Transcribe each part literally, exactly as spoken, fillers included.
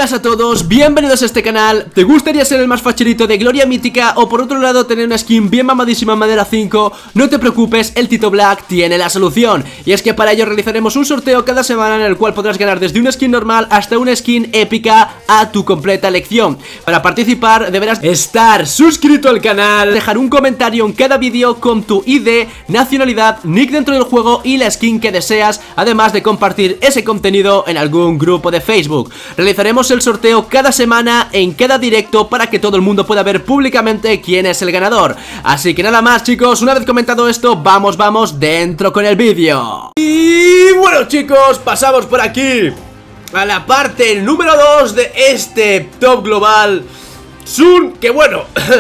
Buenas a todos, bienvenidos a este canal. ¿Te gustaría ser el más facherito de Gloria Mítica o por otro lado tener una skin bien mamadísima en madera cinco? No te preocupes, el Tito Black tiene la solución. Y es que para ello realizaremos un sorteo cada semana en el cual podrás ganar desde una skin normal hasta una skin épica a tu completa elección. Para participar deberás estar suscrito al canal, dejar un comentario en cada vídeo con tu I D, nacionalidad, nick dentro del juego y la skin que deseas, además de compartir ese contenido en algún grupo de Facebook. Realizaremos el sorteo cada semana en cada directo para que todo el mundo pueda ver públicamente quién es el ganador. Así que nada más, chicos, una vez comentado esto, vamos, vamos dentro con el vídeo. Y bueno, chicos, pasamos por aquí a la parte número dos de este top global Sun, que bueno,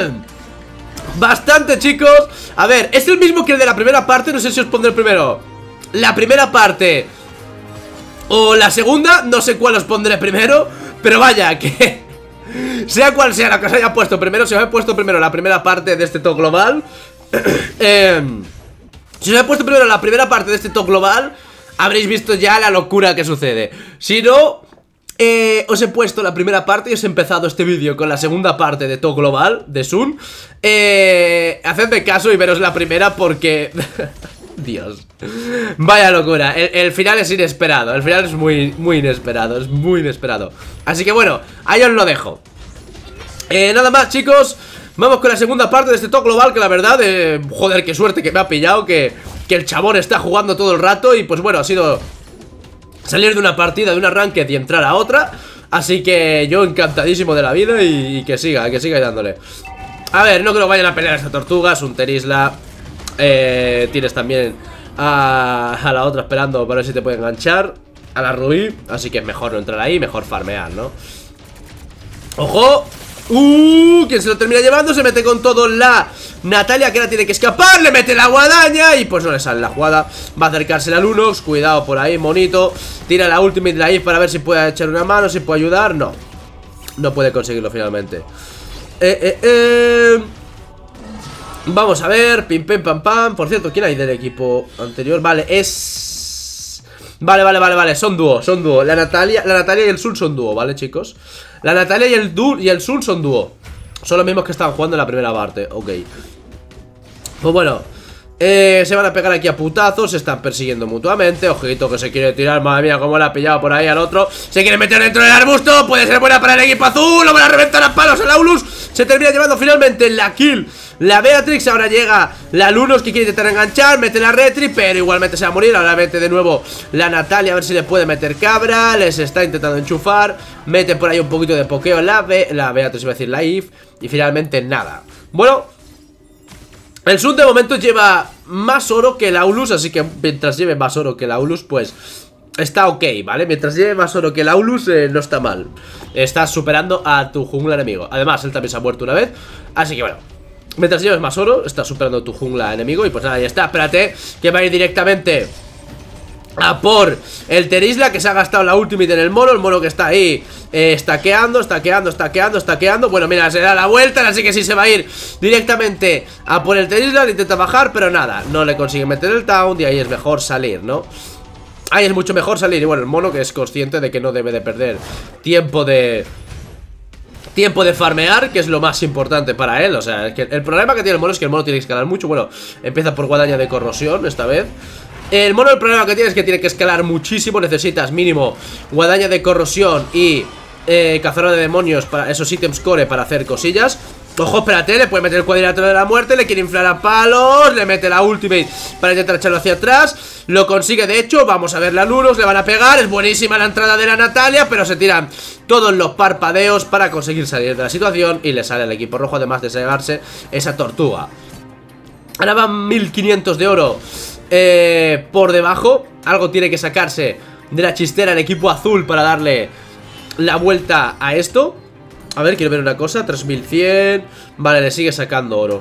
bastante, chicos. A ver, es el mismo que el de la primera parte, no sé si os pondré el primero la primera parte o la segunda, no sé cuál os pondré primero, pero vaya, que sea cual sea la que os haya puesto primero, si os he puesto primero la primera parte de este top global, eh, si os he puesto primero la primera parte de este top global, habréis visto ya la locura que sucede. Si no, eh, os he puesto la primera parte y os he empezado este vídeo con la segunda parte de top global de Sun. eh, Hacedme caso y veros la primera porque... Dios, vaya locura. el, el final es inesperado. El final es muy, muy inesperado. Es muy inesperado. Así que bueno, ahí os lo dejo. eh, Nada más, chicos. Vamos con la segunda parte de este top global. Que la verdad, eh, joder, qué suerte que me ha pillado. Que, que el chabón está jugando todo el rato. Y pues bueno, ha sido salir de una partida, de una ranked y entrar a otra. Así que yo encantadísimo de la vida. Y, y que siga, que siga dándole. A ver, no creo que vayan a pelear a esta tortuga. Es un Terisla. Eh, tienes también a, a la otra esperando para ver si te puede enganchar, a la Rubí, así que es mejor no entrar ahí, mejor farmear, ¿no? ¡Ojo! ¡Uh! ¿Quién se lo termina llevando? Se mete con todo la Natalia, que ahora tiene que escapar, le mete la guadaña y pues no le sale la jugada. Va a acercarse la Lunox, cuidado por ahí, monito. Tira la ultimate de la If para ver si puede echar una mano, si puede ayudar. No, no puede conseguirlo finalmente. Eh, eh, eh... Vamos a ver, pim, pim, pam, pam. Por cierto, ¿quién hay del equipo anterior? Vale, es... Vale, vale, vale, vale, son dúo, son dúo. La Natalia, la Natalia y el Sun son dúo, ¿vale, chicos? La Natalia y el, du y el Sun son dúo. Son los mismos que estaban jugando en la primera parte, ok. Pues bueno, eh, se van a pegar aquí a putazos. Se están persiguiendo mutuamente. Ojito que se quiere tirar, madre mía, cómo le ha pillado por ahí al otro. Se quiere meter dentro del arbusto. Puede ser buena para el equipo azul. Lo van a reventar a palos el Aulus. Se termina llevando finalmente la kill la Beatrix. Ahora llega la Lunos, que quiere intentar enganchar. Mete la Retri, pero igualmente se va a morir. Ahora mete de nuevo la Natalia, a ver si le puede meter cabra. Les está intentando enchufar. Mete por ahí un poquito de pokeo la, Be la Beatrix, iba a decir la If. Y finalmente nada. Bueno, el Sun de momento lleva más oro que el Aulus, así que mientras lleve más oro que el Aulus, pues está ok, ¿vale? Mientras lleve más oro que el Aulus, eh, no está mal. Estás superando a tu jungla enemigo. Además, él también se ha muerto una vez. Así que bueno, mientras lleves más oro, estás superando a tu jungla enemigo. Y pues nada, ya está, espérate, que va a ir directamente a por el Terisla, que se ha gastado la ultimate en el mono. El mono que está ahí eh, estaqueando, estaqueando, estaqueando, estaqueando. Bueno, mira, se da la vuelta, así que sí se va a ir directamente a por el Terisla. Le intenta bajar, pero nada, no le consigue meter el taunt. Y ahí es mejor salir, ¿no? Ahí es mucho mejor salir. Y bueno, el mono que es consciente de que no debe de perder tiempo de... Tiempo de farmear, que es lo más importante para él. O sea, es que el problema que tiene el mono es que el mono tiene que escalar mucho. Bueno, empieza por guadaña de corrosión esta vez. El mono, el problema que tiene es que tiene que escalar muchísimo. Necesitas mínimo guadaña de corrosión y eh, cazadora de demonios para esos ítems core para hacer cosillas. Ojo, espérate, le puede meter el cuadrilátero de la muerte. Le quiere inflar a palos. Le mete la ultimate para intentar echarlo hacia atrás. Lo consigue, de hecho. Vamos a ver la Lunos, le van a pegar. Es buenísima la entrada de la Natalia, pero se tiran todos los parpadeos para conseguir salir de la situación. Y le sale al equipo rojo, además de llevarse esa tortuga. Ahora van mil quinientos de oro eh, por debajo. Algo tiene que sacarse de la chistera el equipo azul para darle la vuelta a esto. A ver, quiero ver una cosa, tres mil cien. Vale, le sigue sacando oro.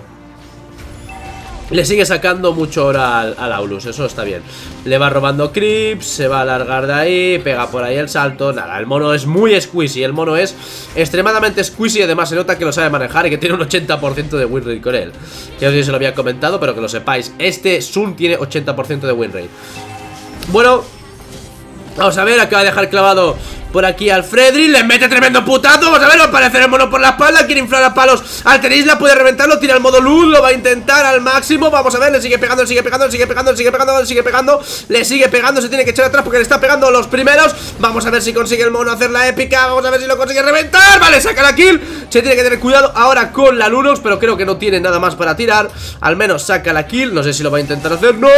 Le sigue sacando mucho oro al, al Aulus, eso está bien. Le va robando creeps, se va a alargar de ahí. Pega por ahí el salto, nada, el mono es muy squeezy. El mono es extremadamente squeezy. Además se nota que lo sabe manejar y que tiene un ochenta por ciento de win rate con él. Ya os se lo había comentado, pero que lo sepáis. Este Sun tiene ochenta por ciento de win rate. Bueno, vamos a ver, acaba de dejar clavado por aquí al Freddy. Le mete tremendo putazo. Vamos a ver, va a aparecer el mono por la espalda. Quiere inflar a palos al Terisla, puede reventarlo. Tira el modo luz, lo va a intentar al máximo. Vamos a ver, le sigue pegando, le sigue pegando, le sigue pegando, le sigue pegando, le sigue pegando. Le sigue pegando, se tiene que echar atrás porque le está pegando los primeros. Vamos a ver si consigue el mono hacer la épica. Vamos a ver si lo consigue reventar. Vale, saca la kill. Se tiene que tener cuidado ahora con la Lunox, pero creo que no tiene nada más para tirar. Al menos saca la kill. No sé si lo va a intentar hacer. ¡No!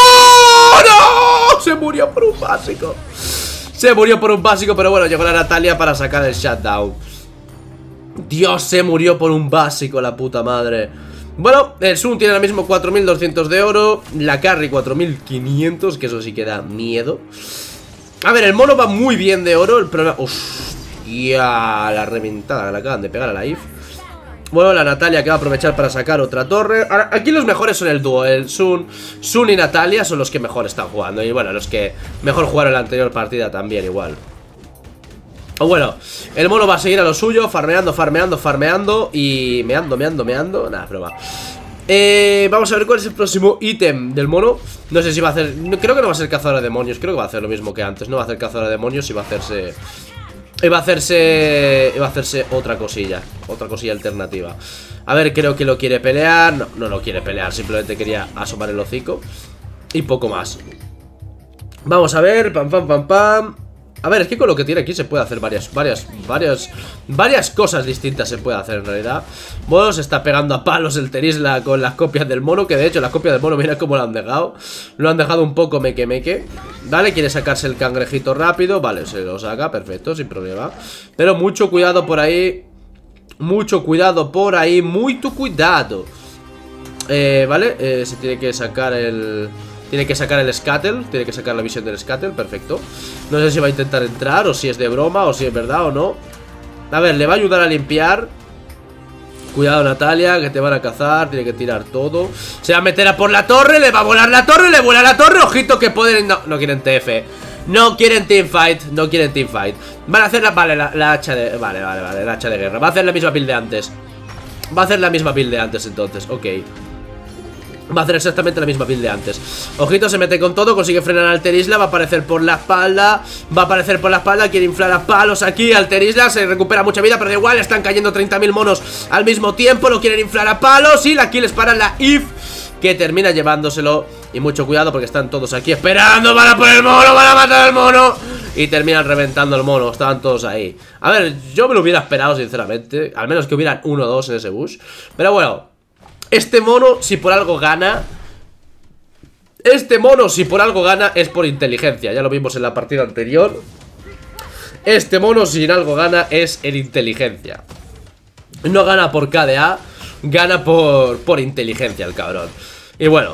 ¡No! Se murió por un básico. Se murió por un básico, pero bueno, llegó la Natalia para sacar el shutdown. Dios, se murió por un básico, la puta madre. Bueno, el Sun tiene ahora mismo cuatro mil doscientos de oro. La Carry cuatro mil quinientos, que eso sí que da miedo. A ver, el mono va muy bien de oro. El problema... Hostia, la reventada, la acaban de pegar a la I F. Bueno, la Natalia que va a aprovechar para sacar otra torre. Ahora, aquí los mejores son el dúo, el Sun, Sun y Natalia son los que mejor están jugando. Y bueno, los que mejor jugaron en la anterior partida también igual. O bueno, el mono va a seguir a lo suyo, farmeando, farmeando, farmeando. Y meando, meando, meando. Nada, broma. Eh, vamos a ver cuál es el próximo ítem del mono. No sé si va a hacer... Creo que no va a ser cazador de demonios. Creo que va a hacer lo mismo que antes. No va a hacer cazador de demonios y va a hacerse... Iba a hacerse... Iba a hacerse otra cosilla. Otra cosilla alternativa. A ver, creo que lo quiere pelear. No, no lo quiere pelear. Simplemente quería asomar el hocico. Y poco más. Vamos a ver. Pam, pam, pam, pam. A ver, es que con lo que tiene aquí se puede hacer varias, varias, varias, varias cosas distintas se puede hacer en realidad. Bueno, se está pegando a palos el Terisla con las copias del mono, que de hecho las copias del mono, mira cómo lo han dejado. Lo han dejado un poco meque meque. Vale, quiere sacarse el cangrejito rápido. Vale, se lo saca, perfecto, sin problema. Pero mucho cuidado por ahí. Mucho cuidado por ahí, mucho cuidado. Eh, vale, eh, se tiene que sacar el... Tiene que sacar el Scuttle, tiene que sacar la visión del Scuttle, perfecto. No sé si va a intentar entrar o si es de broma o si es verdad o no. A ver, le va a ayudar a limpiar. Cuidado, Natalia, que te van a cazar. Tiene que tirar todo. Se va a meter a por la torre, le va a volar la torre, le vuela la torre. Ojito que pueden... No, no quieren T F. No quieren teamfight, no quieren teamfight. Van a hacer la... Vale, la, la hacha de... Vale, vale, vale, la hacha de guerra. Va a hacer la misma build de antes. Va a hacer la misma build de antes entonces, ok. Va a hacer exactamente la misma build de antes. Ojito, se mete con todo, consigue frenar al Terisla. Va a aparecer por la espalda. Va a aparecer por la espalda, quiere inflar a palos aquí al Terisla. Se recupera mucha vida, pero da igual, están cayendo treinta mil monos al mismo tiempo. Lo quieren inflar a palos y la kill es para la I F, que termina llevándoselo. Y mucho cuidado porque están todos aquí esperando. Van a por el mono, van a matar al mono. Y terminan reventando el mono, estaban todos ahí. A ver, yo me lo hubiera esperado sinceramente. Al menos que hubieran uno o dos en ese bush. Pero bueno, este mono, si por algo gana... Este mono, si por algo gana, es por inteligencia. Ya lo vimos en la partida anterior. Este mono, si en algo gana, es en inteligencia. No gana por K D A, gana por, por inteligencia el cabrón. Y bueno,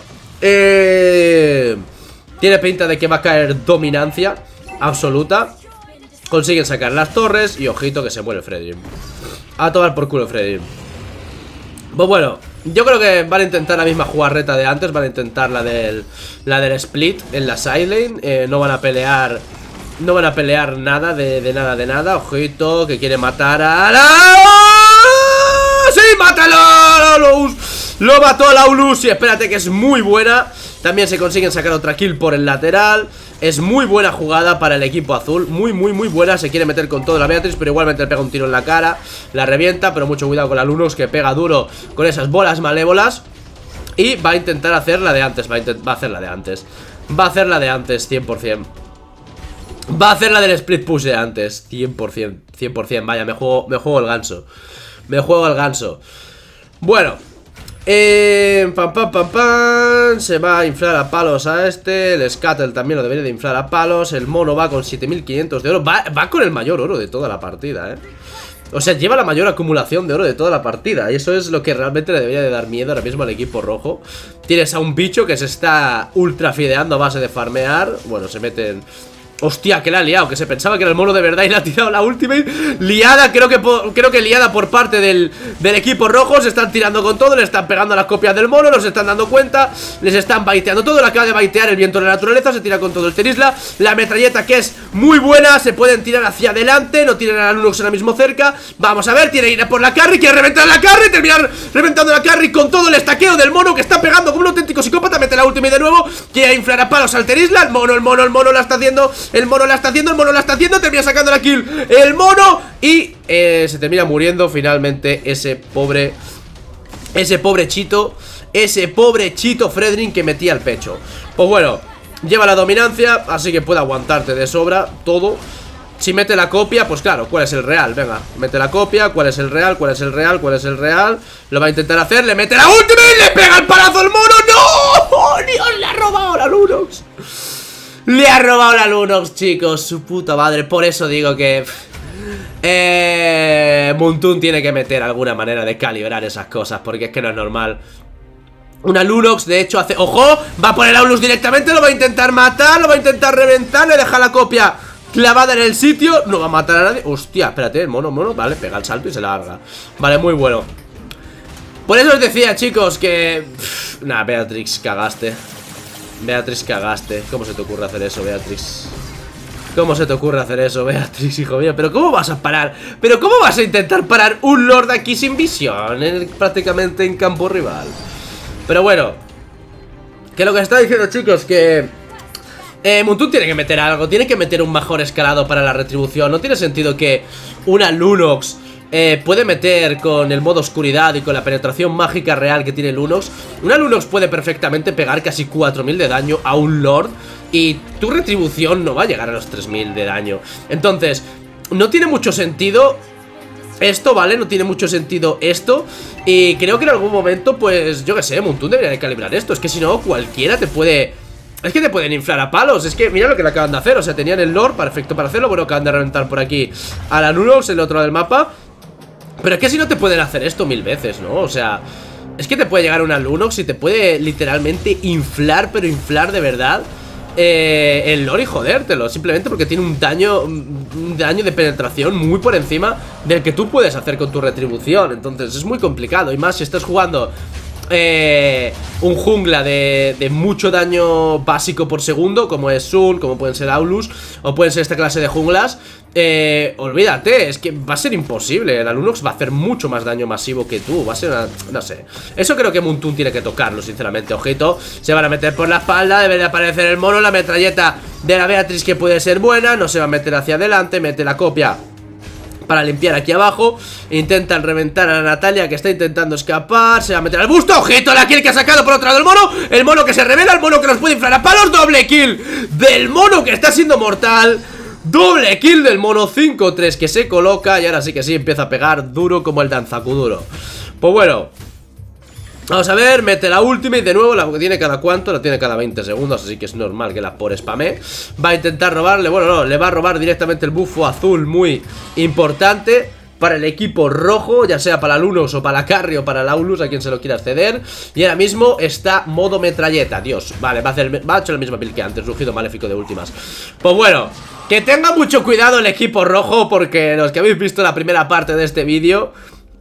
eh, tiene pinta de que va a caer dominancia absoluta. Consiguen sacar las torres y ojito que se muere Freddy. A tomar por culo Freddy. Pues bueno, yo creo que van a intentar la misma jugarreta de antes. Van a intentar la del, la del split en la sidelane. eh, No van a pelear. No van a pelear nada de, de nada de nada. Ojito que quiere matar a la... ¡Sí! ¡Mátalo! Lo, lo mató a la Ulus. Y espérate que es muy buena. También se consiguen sacar otra kill por el lateral. Es muy buena jugada para el equipo azul. Muy, muy, muy buena. Se quiere meter con todo la Beatriz, pero igualmente le pega un tiro en la cara. La revienta, pero mucho cuidado con la Lunox, que pega duro con esas bolas malévolas. Y va a intentar hacer la de antes. Va a, va a hacer la de antes. Va a hacer la de antes, cien por cien. Va a hacer la del split push de antes, cien por cien. cien por cien, vaya, me juego, me juego el ganso. Me juego el ganso. Bueno, Eh, pam, pam, pam, pam. Se va a inflar a palos a este. El Scuttle también lo debería de inflar a palos. El mono va con siete mil quinientos de oro. Va, va con el mayor oro de toda la partida, eh. O sea, lleva la mayor acumulación de oro de toda la partida. Y eso es lo que realmente le debería de dar miedo ahora mismo al equipo rojo. Tienes a un bicho que se está ultra fideando a base de farmear. Bueno, se meten... Hostia, que la ha liado, que se pensaba que era el mono de verdad y le ha tirado la ultimate. Liada, creo que por, creo que liada por parte del, del equipo rojo. Se están tirando con todo, le están pegando a las copias del mono, no se están dando cuenta. Les están baiteando todo, le acaba de baitear el viento de la naturaleza. Se tira con todo el Terisla. La metralleta que es muy buena, se pueden tirar hacia adelante. No tienen a la Lunox ahora mismo cerca. Vamos a ver, tiene que ir a por la carry, quiere reventar la carry, terminar reventando la carry con todo el estaqueo del mono que está pegando como un auténtico psicópata. Mete la ultimate de nuevo, quiere inflar a palos al Terisla. El mono, el mono, el mono la está haciendo El mono la está haciendo, el mono la está haciendo. Termina sacando la kill el mono. Y eh, se termina muriendo finalmente ese pobre Ese pobre Chito Ese pobre Chito Fredrin que metía el pecho. Pues bueno, lleva la dominancia, así que puede aguantarte de sobra todo. Si mete la copia, pues claro, ¿cuál es el real? Venga, mete la copia, ¿cuál es el real? ¿Cuál es el real? ¿Cuál es el real? Lo va a intentar hacer, le mete la última y le pega el palazo al mono. ¡No! ¡Dios! Le ha robado la Lunox. Le ha robado la Lunox, chicos. Su puta madre. Por eso digo que Eh... Muntun tiene que meter alguna manera de calibrar esas cosas, porque es que no es normal. Una Lunox, de hecho, hace... ¡Ojo! Va por el Aulus directamente, lo va a intentar matar, lo va a intentar reventar, le deja la copia clavada en el sitio, no va a matar a nadie. Hostia, espérate, el mono, mono, vale, pega el salto y se larga. Vale, muy bueno. Por eso os decía, chicos, que... Pff, nah, Beatrix, cagaste. Beatrix, cagaste. ¿Cómo se te ocurre hacer eso, Beatrix? ¿Cómo se te ocurre hacer eso, Beatrix, hijo mío? ¿Pero cómo vas a parar? ¿Pero cómo vas a intentar parar un Lord aquí sin visión? En, prácticamente en campo rival. Pero bueno, que lo que está diciendo, chicos, que eh, Muntun tiene que meter algo. Tiene que meter un mejor escalado para la retribución. No tiene sentido que una Lunox eh, puede meter con el modo oscuridad y con la penetración mágica real que tiene Lunox. Una Lunox puede perfectamente pegar casi cuatro mil de daño a un Lord y tu retribución no va a llegar a los tres mil de daño. Entonces, no tiene mucho sentido esto, ¿vale? No tiene mucho sentido esto. Y creo que en algún momento, pues, yo qué sé, Muntun debería de calibrar esto. Es que si no, cualquiera te puede... Es que te pueden inflar a palos. Es que mira lo que le acaban de hacer. O sea, tenían el Lord perfecto para hacerlo. Bueno, acaban de reventar por aquí a la Lunox, el otro lado del mapa. Pero es que si no te pueden hacer esto mil veces, ¿no? O sea, es que te puede llegar una Lunox y te puede literalmente inflar, pero inflar de verdad eh, el lore y jodértelo. Simplemente porque tiene un daño, un daño de penetración muy por encima del que tú puedes hacer con tu retribución. Entonces es muy complicado. Y más si estás jugando Eh, un jungla de, de mucho daño básico por segundo, como es Sun, como pueden ser Aulus, o pueden ser esta clase de junglas. eh, Olvídate, es que va a ser imposible. La Lunox va a hacer mucho más daño masivo que tú. Va a ser una... no sé. Eso creo que Muntun tiene que tocarlo, sinceramente. Ojito, se van a meter por la espalda. Debe de aparecer el mono, la metralleta de la Beatrix, que puede ser buena. No se va a meter hacia adelante, mete la copia para limpiar aquí abajo. Intentan reventar a la Natalia, que está intentando escapar. Se va a meter al busto. ¡Ojito! La kill que ha sacado por otro lado el mono. El mono que se revela, el mono que nos puede inflar a palos. Doble kill del mono, que está siendo mortal. Doble kill del mono. Cinco tres que se coloca. Y ahora sí que sí empieza a pegar duro como el danzacuduro. Pues bueno, vamos a ver, mete la última y de nuevo la tiene cada cuánto, la tiene cada veinte segundos, así que es normal que la por spamé. Va a intentar robarle, bueno no, le va a robar directamente el bufo azul, muy importante para el equipo rojo, ya sea para la Lunox o para la Carry o para la Aulus, a quien se lo quiera ceder. Y ahora mismo está modo metralleta, Dios, vale, va a hacer, va a hacer la misma build que antes, rugido maléfico de últimas. Pues bueno, que tenga mucho cuidado el equipo rojo, porque los que habéis visto la primera parte de este vídeo,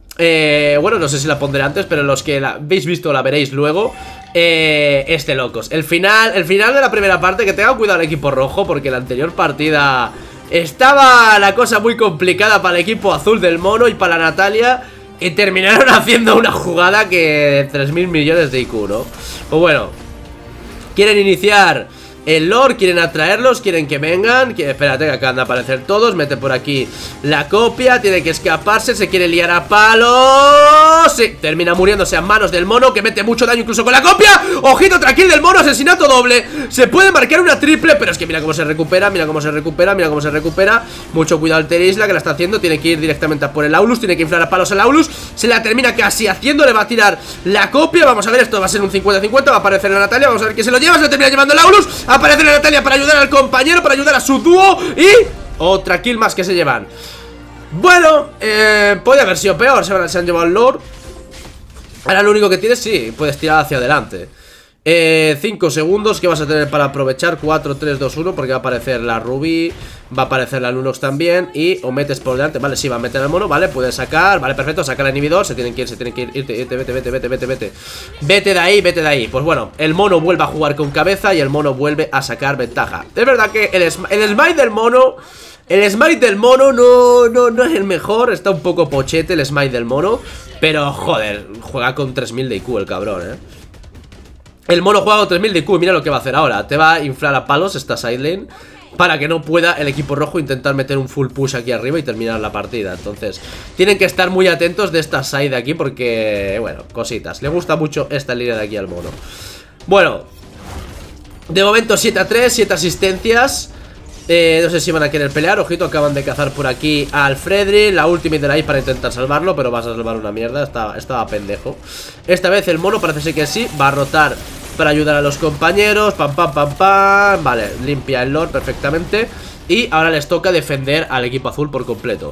Eh, bueno, no sé si la pondré antes, pero los que la habéis visto la veréis luego. Eh, este locos. El final, el final de la primera parte, que tenga cuidado el equipo rojo, porque la anterior partida estaba la cosa muy complicada para el equipo azul del mono y para la Natalia. Y terminaron haciendo una jugada que tres mil millones de I Q, ¿no? Pues bueno, quieren iniciar el lore, quieren atraerlos, quieren que vengan. que, Espérate, que acaban de aparecer todos. Mete por aquí la copia, tiene que escaparse, se quiere liar a palos. Sí, termina muriéndose a manos del mono, que mete mucho daño incluso con la copia. Ojito, tranquilo del mono, asesinato doble. Se puede marcar una triple, pero es que mira cómo se recupera, mira cómo se recupera, mira cómo se recupera. Mucho cuidado el Terisla, que la está haciendo. Tiene que ir directamente a por el Aulus, tiene que inflar a palos al Aulus. Se la termina casi haciendo, le va a tirar la copia. Vamos a ver, esto va a ser un cincuenta cincuenta. Va a aparecer la Natalia, vamos a ver quién se lo lleva. Se lo termina llevando el Aulus. Aparece la Natalia para ayudar al compañero, para ayudar a su dúo. Y otra kill más que se llevan. Bueno, eh, puede haber sido peor. Se, van, se han llevado el Lord. Ahora lo único que tienes, sí, puedes tirar hacia adelante. eh, cinco segundos que vas a tener para aprovechar. Cuatro, tres, dos, uno. Porque va a aparecer la Ruby, va a aparecer la Lunox también. Y o metes por delante, vale, sí, va a meter al mono. Vale, puedes sacar, vale, perfecto, sacar al inhibidor. Se tienen que ir, se tienen que ir, irte, irte, vete, vete, vete, vete, vete. Vete de ahí, vete de ahí. Pues bueno, el mono vuelve a jugar con cabeza y el mono vuelve a sacar ventaja. Es verdad que el, el smite del mono, el smite del mono no, no, no es el mejor. Está un poco pochete el smite del mono, pero joder, juega con tres mil de I Q el cabrón, eh. El mono juega con tres mil de I Q, mira lo que va a hacer ahora. Te va a inflar a palos esta side lane. para que no pueda el equipo rojo intentar meter un full push aquí arriba y terminar la partida. Entonces, tienen que estar muy atentos de esta side de aquí porque, bueno, cositas. Le gusta mucho esta línea de aquí al mono. Bueno, de momento siete a tres, siete asistencias. eh, No sé si van a querer pelear. Ojito, acaban de cazar por aquí al Freddy. La ultimate de la I para intentar salvarlo, pero vas a salvar una mierda, estaba, estaba pendejo. Esta vez el mono parece ser que sí. Va a rotar para ayudar a los compañeros. Pam, pam, pam, pam. Vale, limpia el Lord perfectamente. Y ahora les toca defender al equipo azul por completo.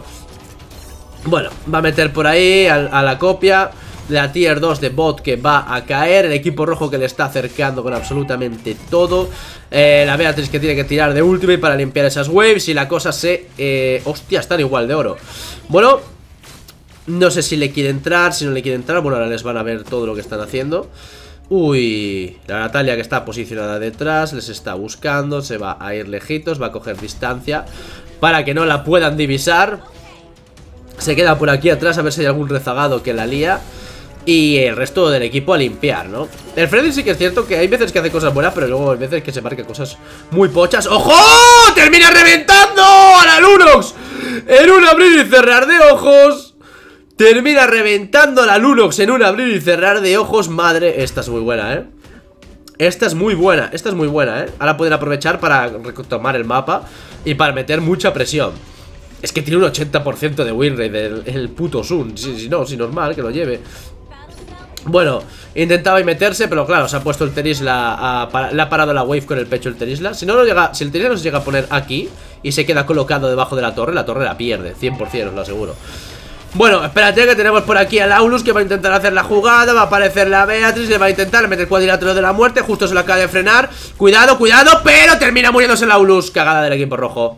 Bueno, va a meter por ahí a, a la copia. La tier dos de bot que va a caer. El equipo rojo que le está acercando con absolutamente todo. eh, La Beatriz que tiene que tirar de ultimate para limpiar esas waves. Y la cosa se... Eh, hostia, están igual de oro. Bueno, no sé si le quiere entrar, si no le quiere entrar. Bueno, ahora les van a ver todo lo que están haciendo. Uy, la Natalia que está posicionada detrás les está buscando, se va a ir lejitos, va a coger distancia para que no la puedan divisar. Se queda por aquí atrás a ver si hay algún rezagado que la lía. Y el resto del equipo a limpiar, ¿no? El Freddy sí que es cierto que hay veces que hace cosas buenas, pero luego hay veces que se marca cosas muy pochas. ¡Ojo! ¡Termina reventando a la Lunox! En un abrir y cerrar de ojos. Termina reventando a la Lunox en un abrir y cerrar de ojos. Madre, esta es muy buena, ¿eh? Esta es muy buena, esta es muy buena, ¿eh? Ahora pueden aprovechar para retomar el mapa y para meter mucha presión. Es que tiene un ochenta por ciento de win rate el, el puto Sun. Si, si no, si normal que lo lleve. Bueno, intentaba meterse, pero claro, se ha puesto el Terisla a, le ha parado la wave con el pecho el Terisla. Si no lo llega, si el Terisla no se llega a poner aquí y se queda colocado debajo de la torre, la torre la pierde, cien por cien, os lo aseguro. Bueno, espérate que tenemos por aquí a Aulus que va a intentar hacer la jugada. Va a aparecer la Beatriz, le va a intentar meter el cuadrilátero de la muerte. Justo se la acaba de frenar. Cuidado, cuidado, pero termina muriéndose el Aulus. Cagada del equipo rojo.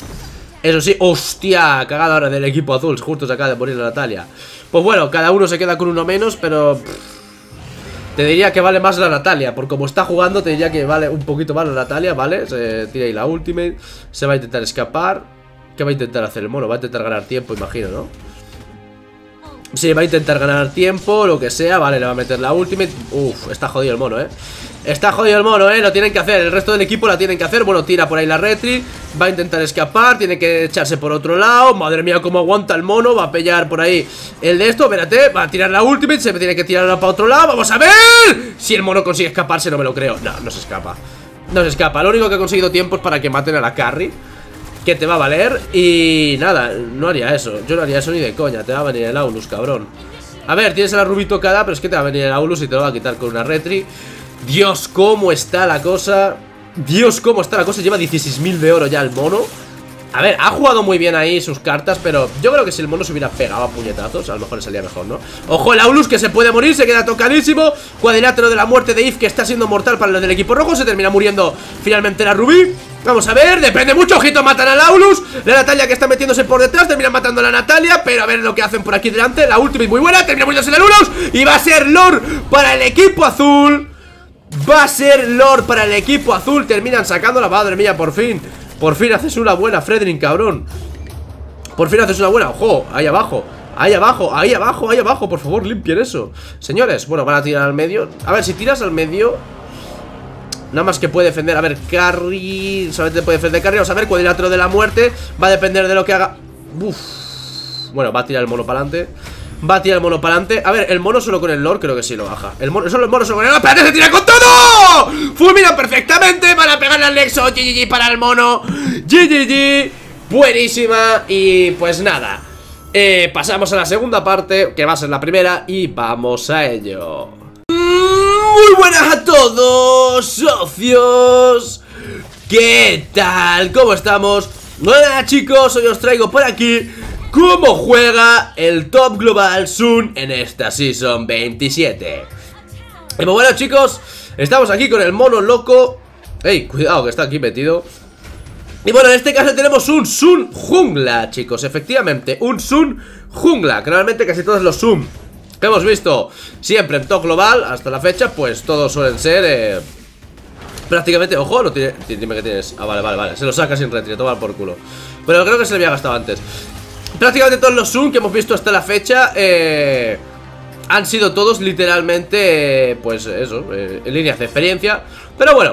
Eso sí, hostia, cagada ahora del equipo azul. Justo se acaba de morir la Natalia. Pues bueno, cada uno se queda con uno menos, pero... Pff, te diría que vale más la Natalia. Por como está jugando, te diría que vale un poquito más la Natalia, ¿vale? Se tira ahí la ultimate. Se va a intentar escapar. ¿Qué va a intentar hacer el mono? Va a intentar ganar tiempo, imagino, ¿no? Sí, va a intentar ganar tiempo, lo que sea. Vale, le va a meter la ultimate. Uf, está jodido el mono, eh. Está jodido el mono, eh, lo tienen que hacer. El resto del equipo la tienen que hacer. Bueno, tira por ahí la retri. Va a intentar escapar, tiene que echarse por otro lado. Madre mía, cómo aguanta el mono. Va a pillar por ahí el de esto, espérate. Va a tirar la ultimate, se tiene que tirar para otro lado. Vamos a ver si el mono consigue escaparse, no me lo creo. No, no se escapa, no se escapa, lo único que ha conseguido tiempo es para que maten a la carry, que te va a valer. Y nada, no haría eso. Yo no haría eso ni de coña. Te va a venir el Aulus, cabrón. A ver, tienes a la Rubí tocada, pero es que te va a venir el Aulus y te lo va a quitar con una retri. Dios, cómo está la cosa. Dios, cómo está la cosa. Lleva dieciséis mil de oro ya el mono. A ver, ha jugado muy bien ahí sus cartas, pero yo creo que si el mono se hubiera pegado a puñetazos, a lo mejor le salía mejor, ¿no? Ojo, el Aulus que se puede morir, se queda tocadísimo. Cuadrilátero de la muerte de If que está siendo mortal para los del equipo rojo. Se termina muriendo finalmente la Rubí. Vamos a ver, depende mucho, ojito, matan al Aulus. La Natalia que está metiéndose por detrás, termina matando a la Natalia. Pero a ver lo que hacen por aquí delante. La ultimate muy buena, termina muriéndose el Aulus. Y va a ser Lord para el equipo azul. Va a ser Lord para el equipo azul. Terminan sacando la madre mía, por fin. Por fin haces una buena, Fredrin, cabrón. Por fin haces una buena, ojo, ahí abajo. Ahí abajo, ahí abajo, ahí abajo. Por favor, limpien eso. Señores, bueno, van a tirar al medio. A ver, si tiras al medio, nada más que puede defender, a ver, carry. Solamente puede defender carry, vamos a ver, cuadrilátero de la muerte. Va a depender de lo que haga. Uf. Bueno, va a tirar el mono para adelante. Va a tirar el mono para adelante. A ver, el mono solo con el Lord creo que sí lo baja. El mono, solo el mono solo con el Lord. ¡Espérate, se tira con todo! Fulmina perfectamente. Van a pegarle al Nexo. G G G para el mono. G G G. Buenísima. Y pues nada, eh, pasamos a la segunda parte, que va a ser la primera. Y vamos a ello. Muy buenas a todos, socios. ¿Qué tal? ¿Cómo estamos? Hola chicos, hoy os traigo por aquí cómo juega el Top Global Sun en esta Season veintisiete. Y pues bueno chicos, estamos aquí con el mono loco. Ey, cuidado que está aquí metido. Y bueno, en este caso tenemos un Sun Jungla, chicos, efectivamente, un Sun Jungla. Que normalmente casi todos los Sun que hemos visto siempre en Top Global hasta la fecha, pues todos suelen ser eh, prácticamente, ojo, no tiene, dime que tienes. Ah, vale, vale, vale, se lo saca sin retiro, toma por culo. Pero creo que se le había gastado antes. Prácticamente todos los Sun que hemos visto hasta la fecha eh, han sido todos literalmente, eh, pues eso, eh, en líneas de experiencia. Pero bueno,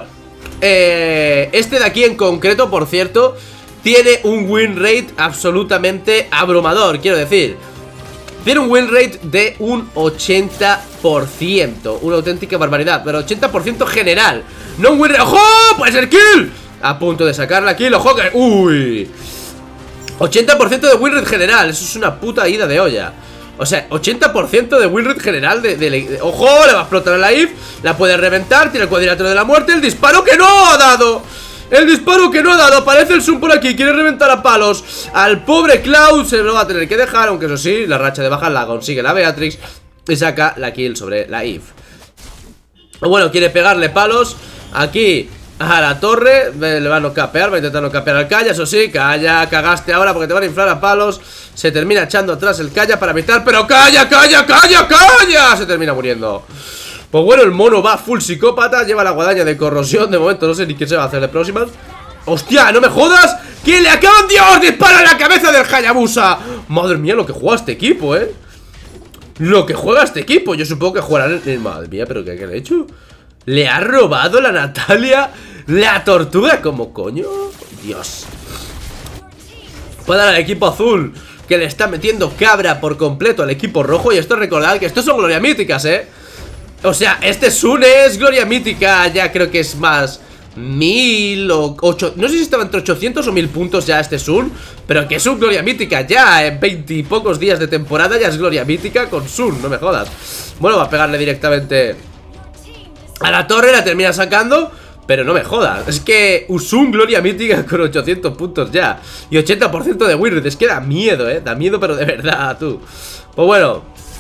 eh, Este de aquí en concreto, por cierto, tiene un win rate absolutamente abrumador. Quiero decir, tiene un win rate de un ochenta por ciento. Una auténtica barbaridad. Pero ochenta por ciento general, no un win rate. ¡Ojo! ¡Puede ser kill! A punto de sacar la kill, ojo que... ¡Uy! ochenta por ciento de win rate general. Eso es una puta ida de olla. O sea, ochenta por ciento de win rate general de, de, de... ¡Ojo! Le va a explotar la I F. La puede reventar, tiene el cuadrilátero de la muerte. El disparo que no ha dado. El disparo que no ha dado. Aparece el Sun por aquí, quiere reventar a palos al pobre Cloud. Se lo va a tener que dejar, aunque eso sí, la racha de baja la consigue la Beatrix y saca la kill sobre la I F. Bueno, quiere pegarle palos aquí a la torre. Le va a no capear, va a intentar no capear al Kaya. Eso sí, Kaya, cagaste ahora porque te van a inflar a palos. Se termina echando atrás el Kaya para evitar. Pero Kaya, Kaya, Kaya, Kaya. Se termina muriendo. Pues bueno, el mono va full psicópata. Lleva la guadaña de corrosión. De momento no sé ni qué se va a hacer de próximas. ¡Hostia! ¡No me jodas! ¡Que le acaban! ¡Dios! ¡Dispara en la cabeza del Hayabusa! Madre mía, lo que juega este equipo, ¿eh? Lo que juega este equipo. Yo supongo que jugarán en... Madre mía, ¿pero qué, qué le he hecho? Le ha robado la Natalia la tortuga. ¿Cómo coño? Dios. Puede dar al equipo azul, que le está metiendo cabra por completo al equipo rojo. Y esto recordad que estos son gloria míticas, ¿eh? O sea, este Sun es gloria mítica. Ya creo que es más mil o ocho. No sé si estaba entre ochocientos o mil puntos ya este Sun, pero que es un gloria mítica ya. En veinte y pocos días de temporada ya es gloria mítica con Sun, no me jodas. Bueno, va a pegarle directamente a la torre, la termina sacando. Pero no me jodas, es que Usun gloria mítica con ochocientos puntos ya y ochenta por ciento de win rate. Es que da miedo, eh, da miedo pero de verdad, tú. Pues bueno,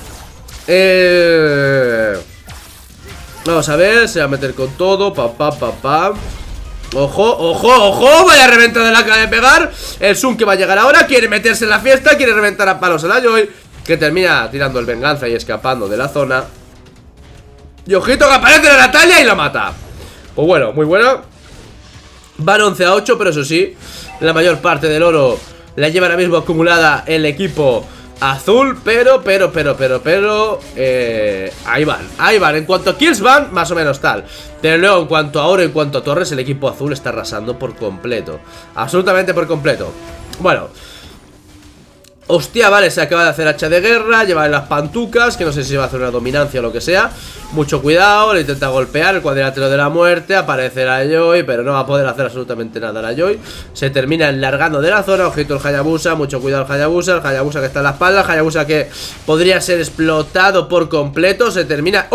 Eh... vamos a ver, se va a meter con todo. Pa, pa, pa, pa. Ojo, ojo, ojo. Vaya reventada la acaba de pegar. El Sun que va a llegar ahora. Quiere meterse en la fiesta. Quiere reventar a palos a la Joy, que termina tirando el venganza y escapando de la zona. Y ojito que aparece la Natalia y la mata. Pues bueno, muy buena. Van once a ocho, pero eso sí, la mayor parte del oro la lleva ahora mismo acumulada el equipo azul. Pero, pero, pero, pero, pero eh, ahí van, ahí van. En cuanto a kills van, más o menos tal. Pero luego en cuanto a oro, en cuanto a torres, el equipo azul está arrasando por completo. Absolutamente por completo. Bueno, hostia, vale, se acaba de hacer hacha de guerra. Lleva las pantucas, que no sé si va a hacer una dominancia o lo que sea. Mucho cuidado, le intenta golpear el cuadrilátero de la muerte. Aparece la Joy, pero no va a poder hacer absolutamente nada la Joy. Se termina enlargando de la zona. Ojito el Hayabusa, mucho cuidado el Hayabusa. El Hayabusa que está en la espalda, el Hayabusa que podría ser explotado por completo. Se termina...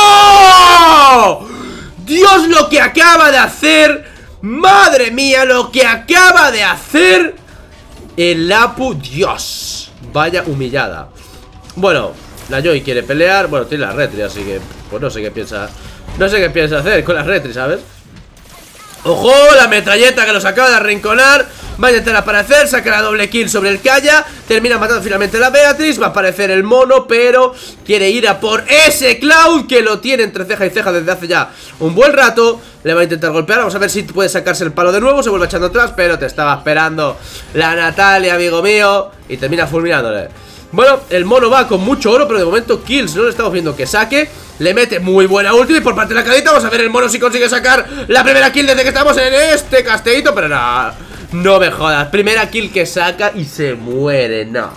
¡Oh! ¡Dios, lo que acaba de hacer! ¡Madre mía, lo que acaba de hacer el Apu! ¡Dios! Vaya humillada. Bueno, la Joy quiere pelear. Bueno, tiene la retri, así que pues no sé qué piensa. No sé qué piensa hacer con la retri, ¿sabes? ¡Ojo! La metralleta que los acaba de arrinconar. Va a intentar aparecer, saca la doble kill sobre el Kaya. Termina matando finalmente a la Beatrix. Va a aparecer el mono, pero quiere ir a por ese Cloud, que lo tiene entre ceja y ceja desde hace ya un buen rato. Le va a intentar golpear, vamos a ver si puede sacarse el palo de nuevo. Se vuelve echando atrás, pero te estaba esperando la Natalia, amigo mío, y termina fulminándole. Bueno, el mono va con mucho oro, pero de momento kills no le estamos viendo que saque. Le mete muy buena ulti por parte de la cadita. Vamos a ver el mono si consigue sacar la primera kill desde que estamos en este castellito. Pero no, no me jodas. Primera kill que saca y se muere. No,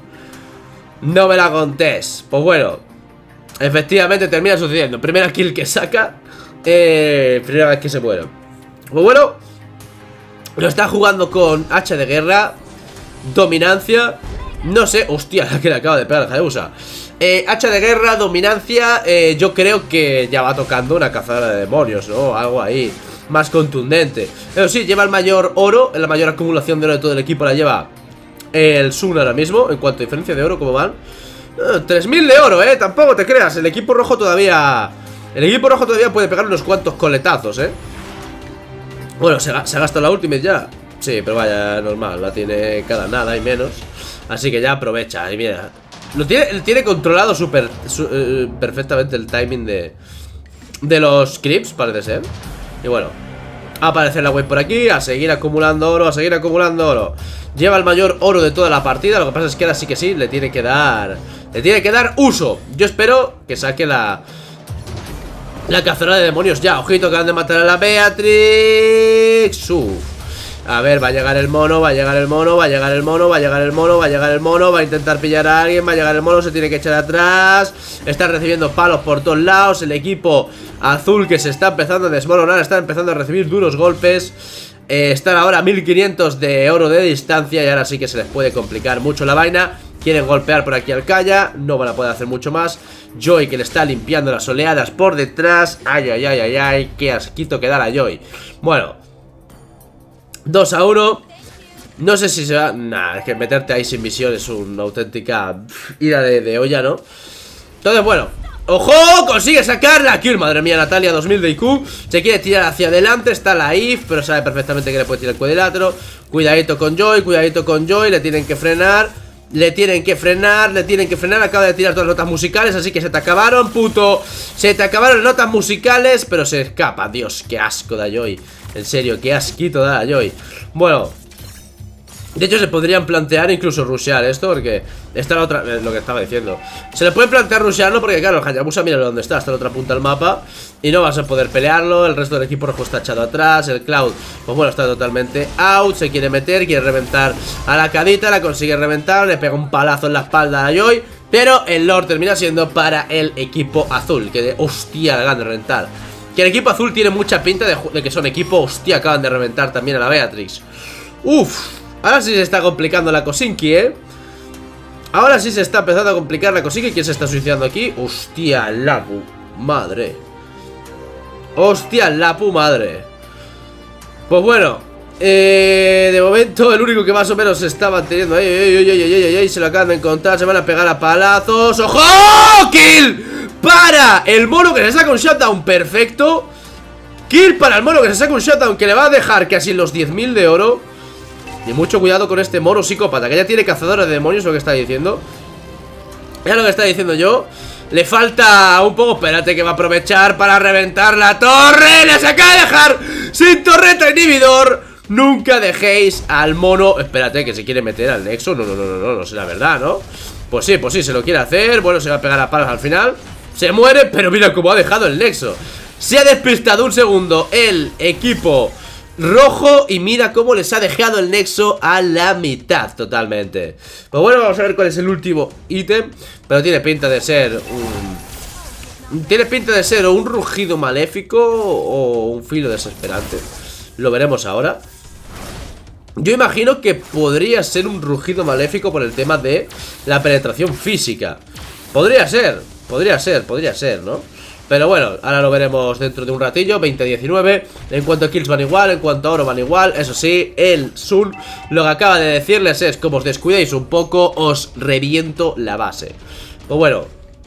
no me la contés. Pues bueno, efectivamente termina sucediendo. Primera kill que saca, eh, primera vez que se muere. Pues bueno, lo está jugando con hacha de guerra, dominancia. No sé, hostia, la que le acaba de pegar a Hayabusa. Eh, hacha de guerra, dominancia, eh, yo creo que ya va tocando una cazadora de demonios, ¿no? Algo ahí más contundente. Pero sí, lleva el mayor oro, la mayor acumulación de oro de todo el equipo la lleva el Sun ahora mismo. En cuanto a diferencia de oro, ¿cómo van? Eh, tres mil de oro, ¿eh? Tampoco te creas, el equipo rojo todavía... El equipo rojo todavía puede pegar unos cuantos coletazos, ¿eh? Bueno, se, se ha gastado la ultimate ya. Sí, pero vaya, normal, la tiene cada nada y menos. Así que ya aprovecha, y mira, lo tiene, tiene controlado super, su, eh, perfectamente el timing de, de los creeps, parece ser. Y bueno, a aparecer la wave por aquí, a seguir acumulando oro, a seguir acumulando oro. Lleva el mayor oro de toda la partida. Lo que pasa es que ahora sí que sí, le tiene que dar Le tiene que dar uso. Yo espero que saque la La cazadora de demonios ya. Ojito que han de matar a la Beatrix. Uf. A ver, va a llegar el mono, va a llegar el mono, va a llegar el mono, va a llegar el mono, va a llegar el mono, va a intentar pillar a alguien, va a llegar el mono, se tiene que echar atrás. Está recibiendo palos por todos lados. El equipo azul que se está empezando a desmoronar, está empezando a recibir duros golpes. eh, Están ahora a mil quinientos de oro de distancia y ahora sí que se les puede complicar mucho la vaina. Quieren golpear por aquí al Kaya, no van a poder hacer mucho más. Joy que le está limpiando las oleadas por detrás. Ay, ay, ay, ay, ay, qué asquito que da la Joy. Bueno, dos a uno. No sé si se va... Nah, es que meterte ahí sin visión es una auténtica ida de, de olla, ¿no? Entonces, bueno, ¡ojo! Consigue sacar la kill. Madre mía, Natalia, dos mil de I Q. Se quiere tirar hacia adelante, está la I F, pero sabe perfectamente que le puede tirar el cuadrilátero. Cuidadito con Joy, cuidadito con Joy. Le tienen que frenar. Le tienen que frenar, le tienen que frenar. Acaba de tirar todas las notas musicales, así que se te acabaron, puto. Se te acabaron las notas musicales, pero se escapa. Dios, qué asco da Joy. En serio, qué asquito da Joy. Bueno, de hecho se podrían plantear incluso rushear esto, porque esta es la otra, lo que estaba diciendo. Se le puede plantear rushearlo porque claro, el Hayabusa mira dónde está, hasta la otra punta del mapa y no vas a poder pelearlo. El resto del equipo rojo está echado atrás. El Cloud, pues bueno, está totalmente out. Se quiere meter, quiere reventar a la Cadita. La consigue reventar, le pega un palazo en la espalda a Joy, pero el Lord termina siendo para el equipo azul. Que de hostia, le acaban de reventar. Que el equipo azul tiene mucha pinta de, de que son equipo. Hostia, acaban de reventar también a la Beatrix. Uf, ahora sí se está complicando la Kosinki, eh. Ahora sí se está empezando a complicar la Kosinki. ¿Quién se está suicidando aquí? Hostia, la pu madre. Hostia, la pu madre. Pues bueno, eh, de momento el único que más o menos se está manteniendo ahí, ey, ey, ey, ey, ey, ey, se lo acaban de encontrar. Se van a pegar a palazos. ¡Ojo! ¡Kill! Para el mono que se saca un shutdown perfecto. Kill para el mono que se saca un shutdown que le va a dejar casi los diez mil de oro. Y mucho cuidado con este mono psicópata, que ya tiene cazadora de demonios, lo que está diciendo. Ya lo que está diciendo yo. Le falta un poco, espérate, que va a aprovechar para reventar la torre. ¡Les acaba de dejar sin torreta inhibidor! Nunca dejéis al mono. Espérate, que se quiere meter al nexo. No, no, no, no, no, no será verdad, ¿no? Pues sí, pues sí, se lo quiere hacer. Bueno, se va a pegar a palos al final. Se muere, pero mira cómo ha dejado el nexo. Se ha despistado un segundo el equipo rojo y mira cómo les ha dejado el nexo a la mitad totalmente. Pues bueno, vamos a ver cuál es el último ítem. Pero tiene pinta de ser un... Tiene pinta de ser o un rugido maléfico o un filo desesperante. Lo veremos ahora. Yo imagino que podría ser un rugido maléfico por el tema de la penetración física. Podría ser, podría ser, podría ser, ¿no? Pero bueno, ahora lo veremos dentro de un ratillo. Veinte a diecinueve. En cuanto a kills van igual, en cuanto a oro van igual. Eso sí, el Sun lo que acaba de decirles es: como os descuidéis un poco, os reviento la base. Pues bueno,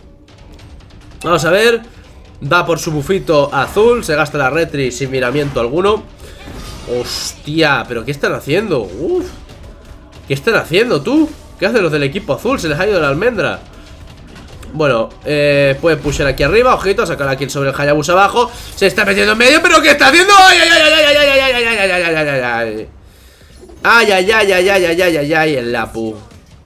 vamos a ver. Va por su bufito azul. Se gasta la retri sin miramiento alguno. Hostia, pero ¿qué están haciendo? Uf. ¿Qué están haciendo, tú? ¿Qué hacen los del equipo azul? Se les ha ido la almendra. Bueno, eh, puede pushear aquí arriba. Ojito, sacar a kill sobre el Hayabusa abajo. Se está metiendo en medio, pero ¿qué está haciendo? ¡Ay, ay, ay, ay, ay, ay, ay, ay, ay, ay, ay, ay, ay, ay! ¡Ay, ay, ay, ay, ay, ay, ay, ay, ay! El Lapu.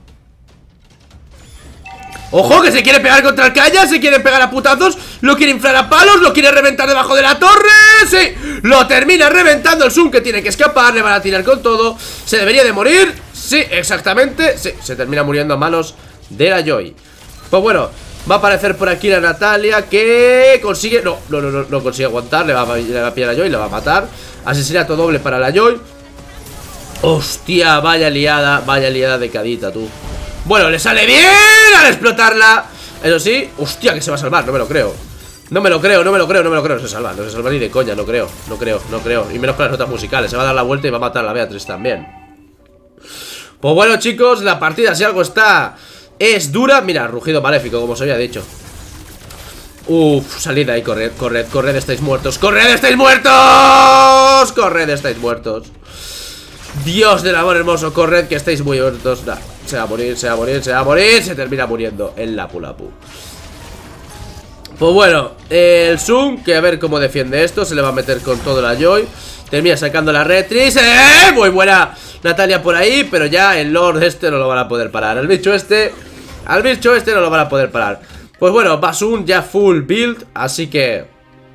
¡Ojo! Que se quiere pegar contra el Kaya. Se quiere pegar a putazos. Lo quiere inflar a palos. Lo quiere reventar debajo de la torre. ¡Sí! Lo termina reventando el Sun, que tiene que escapar. Le van a tirar con todo. ¿Se debería de morir? Sí, exactamente. Sí, se termina muriendo a manos de la Joy. Pues bueno, va a aparecer por aquí la Natalia, que consigue... No, no, no, no, no consigue aguantar. Le va, a, le va a pillar a Joy, le va a matar. Asesinato doble para la Joy. Hostia, vaya liada. Vaya liada de cadita, tú. Bueno, le sale bien al explotarla. Eso sí, hostia, que se va a salvar, no me lo creo. No me lo creo, no me lo creo, no me lo creo. No se salva, no se salva ni de coña, no creo. No creo, no creo, y menos con las notas musicales. Se va a dar la vuelta y va a matar a la Beatriz también. Pues bueno, chicos, la partida, si algo está... es dura. Mira, rugido maléfico, como os había dicho. Uf, salid ahí, corred, corred, corred, estáis muertos. ¡Corred, estáis muertos! ¡Corred, estáis muertos! Dios del amor hermoso, corred, que estáis muy muertos. Nah, se va a morir, se va a morir, se va a morir. Se termina muriendo el Lapu Lapu. Pues bueno, el Sun, que a ver cómo defiende esto. Se le va a meter con todo la Joy. Termina sacando la retris. ¡Eh! Muy buena Natalia por ahí, pero ya el Lord este no lo van a poder parar. El bicho este, al bicho este no lo van a poder parar. Pues bueno, Basun ya full build, así que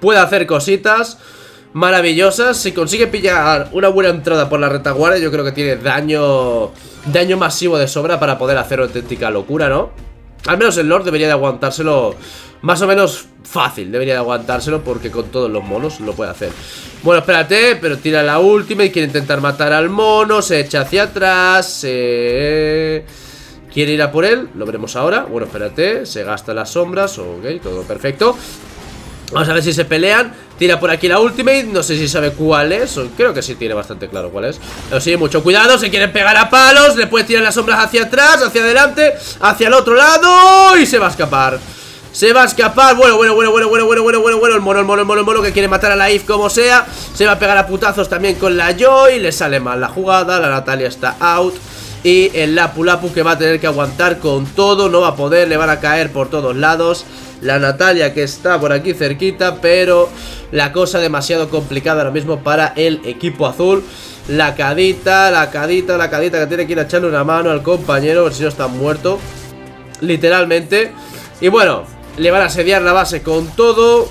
puede hacer cositas maravillosas. Si consigue pillar una buena entrada por la retaguardia, yo creo que tiene daño Daño masivo de sobra para poder hacer una auténtica locura, ¿no? Al menos el Lord debería de aguantárselo más o menos fácil, debería de aguantárselo porque con todos los monos lo puede hacer. Bueno, espérate, pero tira la última y quiere intentar matar al mono, se echa hacia atrás, se... quiere ir a por él, lo veremos ahora. Bueno, espérate, se gasta las sombras, ok, todo perfecto. Vamos a ver si se pelean. Tira por aquí la ultimate, no sé si sabe cuál es. Creo que sí tiene bastante claro cuál es. Pero sí, mucho cuidado, se quieren pegar a palos. Le puede tirar las sombras hacia atrás, hacia adelante, hacia el otro lado. Y se va a escapar. Se va a escapar, bueno, bueno, bueno, bueno, bueno, bueno, bueno, bueno, bueno. El mono, el mono, el mono, el mono que quiere matar a la Eve como sea. Se va a pegar a putazos también con la Joy. Le sale mal la jugada, la Natalia está out. Y el Lapu Lapu que va a tener que aguantar con todo. No va a poder, le van a caer por todos lados. La Natalia que está por aquí cerquita, pero la cosa demasiado complicada ahora mismo para el equipo azul. La cadita, la cadita, la cadita que tiene que ir a echarle una mano al compañero, a ver si no está muerto, literalmente. Y bueno, le van a asediar la base con todo.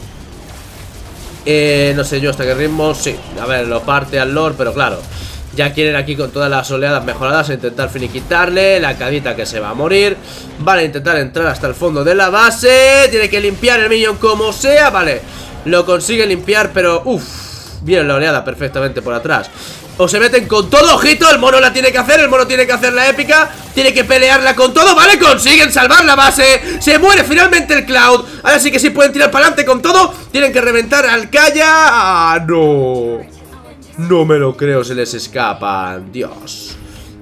eh, No sé yo hasta qué ritmo. Sí, a ver, lo parte al Lord, pero claro, ya quieren aquí con todas las oleadas mejoradas a intentar finiquitarle. La cadita que se va a morir. Van a intentar entrar hasta el fondo de la base. Tiene que limpiar el minion como sea. Vale, lo consigue limpiar, pero uff, viene la oleada perfectamente por atrás. O se meten con todo, ojito, el mono la tiene que hacer. El mono tiene que hacer la épica. Tiene que pelearla con todo, vale, consiguen salvar la base. Se muere finalmente el Cloud. Ahora sí que sí pueden tirar para adelante con todo. Tienen que reventar al Kaya. Ah, no, no me lo creo, se les escapan. Dios.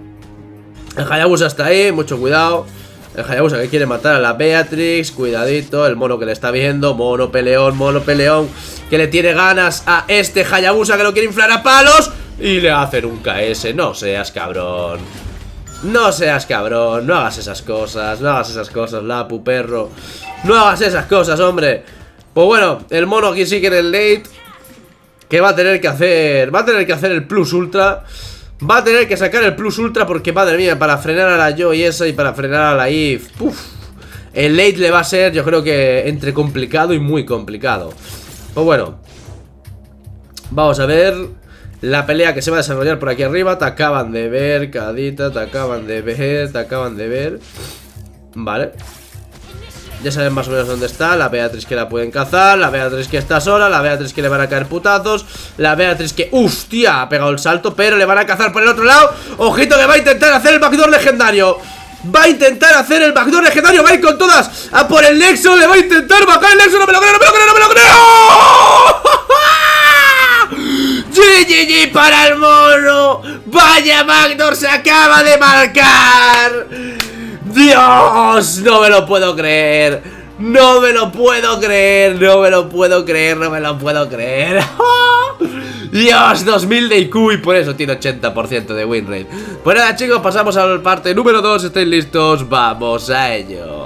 El Hayabusa está ahí, mucho cuidado. El Hayabusa que quiere matar a la Beatrix. Cuidadito, el mono que le está viendo. Mono peleón, mono peleón, que le tiene ganas a este Hayabusa que lo quiere inflar a palos. Y le hacen un K S, no seas cabrón. No seas cabrón, no hagas esas cosas. No hagas esas cosas, Lapu, perro. No hagas esas cosas, hombre. Pues bueno, el mono aquí sigue en el late, que va a tener que hacer, va a tener que hacer el plus ultra. Va a tener que sacar el plus ultra porque, madre mía, para frenar a la Joy esa y para frenar a la Eve, puf, el late le va a ser, yo creo que entre complicado y muy complicado. Pues bueno, vamos a ver la pelea que se va a desarrollar por aquí arriba. Te acaban de ver, cadita, te acaban de ver, te acaban de ver. Vale, ya saben más o menos dónde está. La Beatriz que la pueden cazar. La Beatriz que está sola. La Beatriz que le van a caer putazos. La Beatriz que, hostia, ha pegado el salto, pero le van a cazar por el otro lado. Ojito que va a intentar hacer el backdoor legendario. Va a intentar hacer el backdoor legendario. Va a ir con todas a por el Nexo. Le va a intentar bajar el Nexo. No me lo creo, no me lo creo, no me lo creo. G G G para el mono. Vaya backdoor se acaba de marcar. Dios, no me lo puedo creer. No me lo puedo creer. No me lo puedo creer, no me lo puedo creer. Dios, dos mil de I Q y por eso tiene ochenta por ciento de win rate. Pues nada, chicos, pasamos a la parte número dos. ¿Estáis listos? Vamos a ello.